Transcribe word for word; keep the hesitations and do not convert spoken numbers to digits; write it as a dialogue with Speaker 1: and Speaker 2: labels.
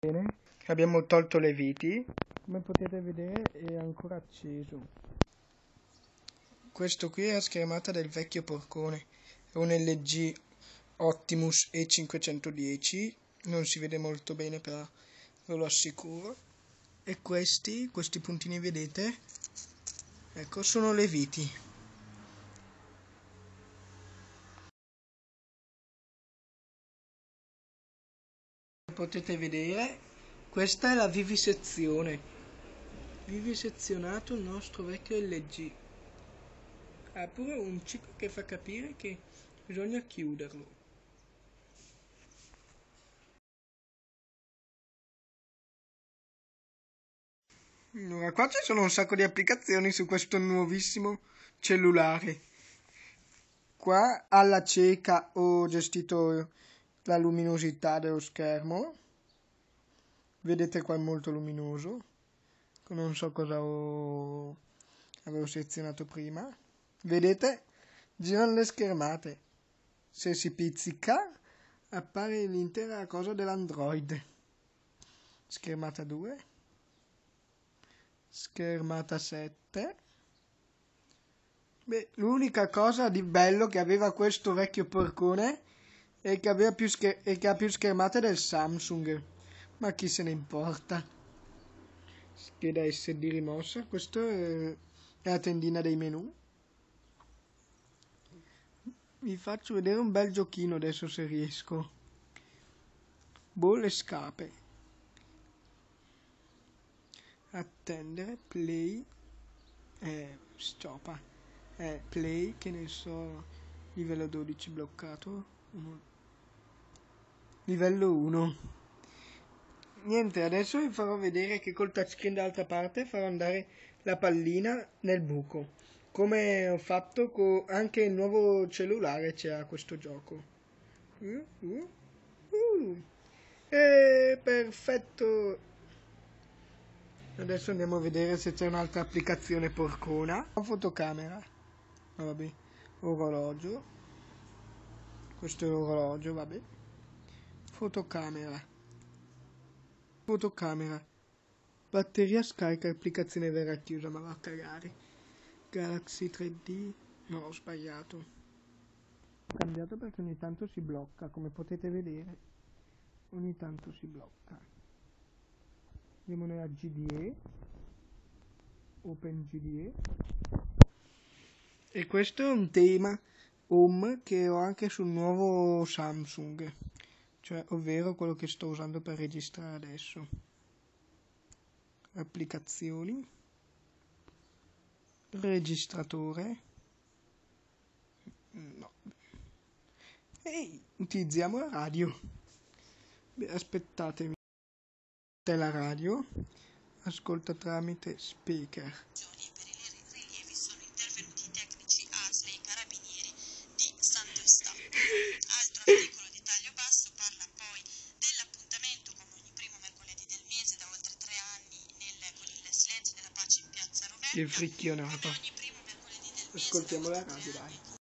Speaker 1: Bene, abbiamo tolto le viti, come potete vedere è ancora acceso. Questo qui è la schermata del vecchio porcone, è un L G Optimus E cinquecentodieci, non si vede molto bene però ve lo assicuro. E questi, questi puntini vedete, ecco, sono le viti. Potete vedere, questa è la vivisezione. Vivisezionato il nostro vecchio L G. Ha pure un chip che fa capire che bisogna chiuderlo. Allora, qua ci sono un sacco di applicazioni su questo nuovissimo cellulare. Qua alla cieca ho gestito la luminosità dello schermo. Vedete qua è molto luminoso. Non so cosa ho... avevo selezionato prima. Vedete? Girano le schermate. Se si pizzica appare l'intera cosa dell'Android. Schermata due. Schermata sette. Beh, l'unica cosa di bello che aveva questo vecchio porcone è che, aveva più scher- è che ha più schermate del Samsung. Ma chi se ne importa? Scheda S D rimossa. Questa è la tendina dei menu. Vi faccio vedere un bel giochino adesso se riesco. Bolle scape. Attendere, play, eh, stoppa, eh, play, che ne so, livello dodici bloccato, uno. Livello uno. Niente, adesso vi farò vedere che col touchscreen dall'altra parte farò andare la pallina nel buco, come ho fatto con anche il nuovo cellulare c'era questo gioco. Uh, uh, uh. Eh, perfetto! Adesso andiamo a vedere se c'è un'altra applicazione porcona. Fotocamera. Oh, vabbè. Orologio. Questo è l'orologio, vabbè. Fotocamera. Fotocamera. Batteria scarica, applicazione vera chiusa, ma va a cagare. Galaxy tre D. No, ho sbagliato. Ho cambiato perché ogni tanto si blocca, come potete vedere. Ogni tanto si blocca. Andiamo nella G D E. Open G D E. E questo è un tema home che ho anche sul nuovo Samsung, cioè ovvero quello che sto usando per registrare adesso. Applicazioni, registratore, no, e utilizziamo la radio. Beh, aspettatemi, la radio ascolta tramite speaker.
Speaker 2: Articolo di taglio basso parla poi dell'appuntamento con ogni primo mercoledì del mese da oltre tre anni nel, con il silenzio della pace in piazza Roverna.
Speaker 1: Il fricchionato.
Speaker 2: Come ogni primo mercoledì del mese
Speaker 1: Ascoltiamo la radio, dai.